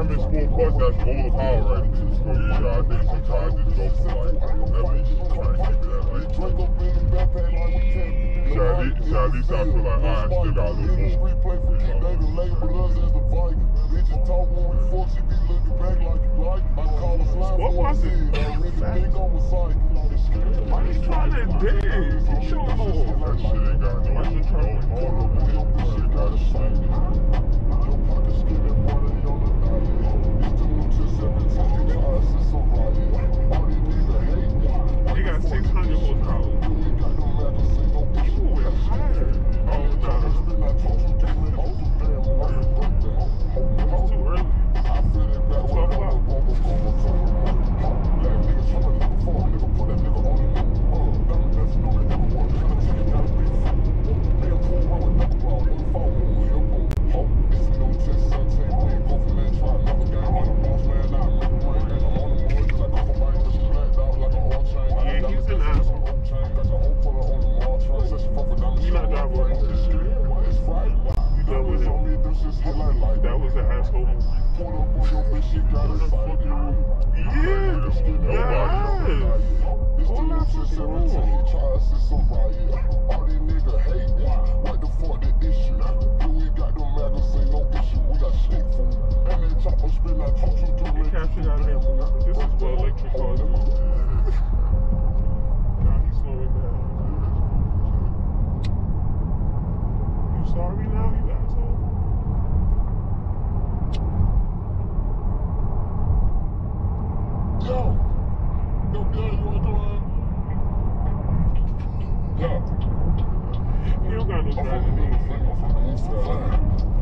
Performance 4 Plus, that's lower power, right? So yeah, I think sometimes just go for like 11, just try and keep it at like. So at least I feel like, alright, I still got a little more. What was it? Why you trying to dig? Show That shit ain't got no control. That shit got a shit. He got 600 horsepower. Ooh, it's higher. Oh, no. It's too early. 12 o'clock. That was an asshole move. This is what electric cars do. Now he's slowing down. You sorry now, you asshole? Yo, Daddy, you wanna come on? He don't got no driving needs.